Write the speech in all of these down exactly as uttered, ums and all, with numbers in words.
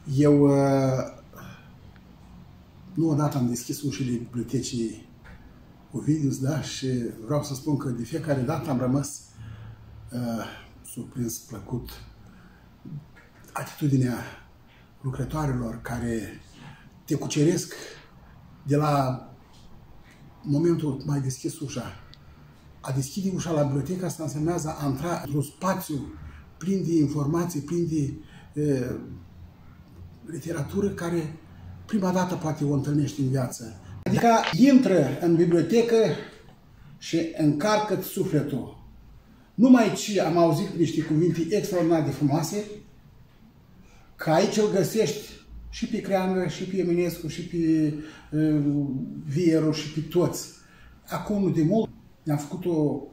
Eu uh, nu odată am deschis ușile bibliotecii Ovidius, da? Și vreau să spun că de fiecare dată am rămas uh, surprins, plăcut, atitudinea lucrătoarelor care te cuceresc de la momentul mai deschis ușa. A deschide ușa la bibliotecă, asta însemnează a intra într-un spațiu plin de informații, plin de uh, literatură care prima dată poate o întâlnești în viață. Adică intră în bibliotecă și încarcă sufletul. Numai ce am auzit niște cuvinte extraordinar de frumoase, că aici îl găsești și pe Creangă, și pe Eminescu, și pe uh, Vieru, și pe toți. Acum, nu de mult, ne-am făcut o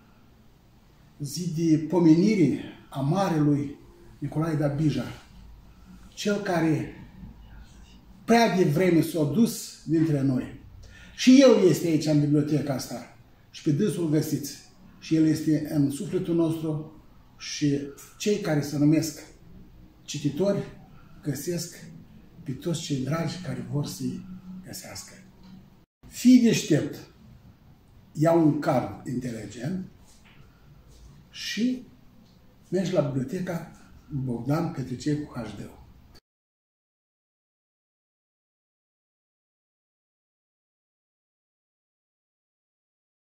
zi de pomenire a marelui Nicolae Dabija, cel care prea devreme s-a dus dintre noi. Și el este aici în biblioteca asta. Și pe dânsul găsiți. Și el este în sufletul nostru și cei care se numesc cititori găsesc pe toți cei dragi care vor să-i găsească. Fii deștept, ia un card inteligent și mergi la biblioteca Bogdan Petricei cu H D.